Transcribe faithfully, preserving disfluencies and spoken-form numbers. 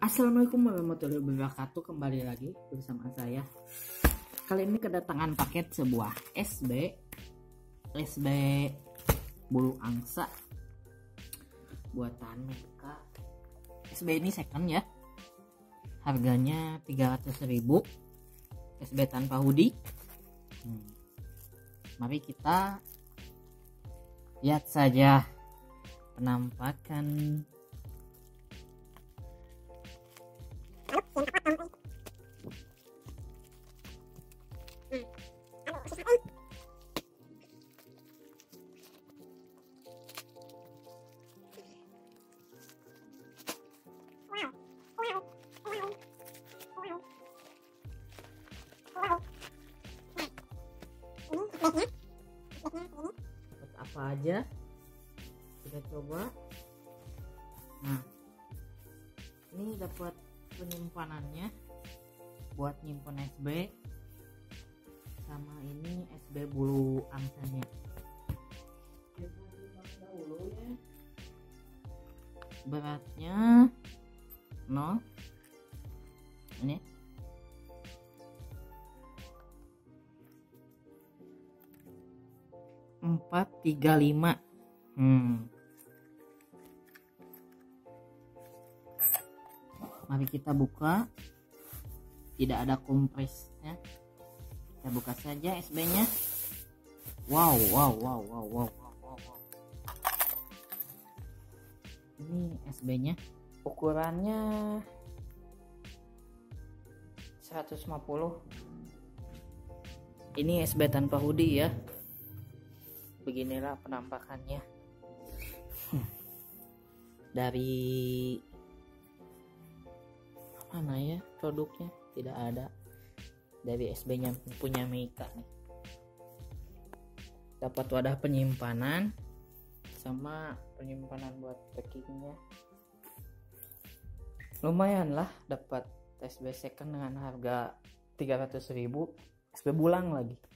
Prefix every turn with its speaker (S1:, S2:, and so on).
S1: Assalamualaikum warahmatullahi wabarakatuh. Kembali lagi bersama saya. Kali ini kedatangan paket sebuah S B S B bulu angsa buatan mereka. S B ini second ya, harganya tiga ratus ribu. S B tanpa hoodie. hmm. Mari kita lihat saja penampakan. Apa aja kita coba. Nah, ini dapat penyimpanannya buat nyimpen S B, sama ini S B bulu angsanya. Beratnya nol ini empat tiga lima. hmm. Mari kita buka. Tidak ada kompresnya, kita buka saja S B nya. Wow wow wow wow wow wow, wow. Ini S B nya ukurannya seratus lima puluh. Ini S B tanpa hoodie ya. Beginilah penampakannya. Dari mana ya produknya? Tidak ada. Dari S B nya punya Meika nih. Dapat wadah penyimpanan sama penyimpanan buat packingnya. Lumayan lah, dapat S B second dengan harga tiga ratus ribu. S B bulang lagi.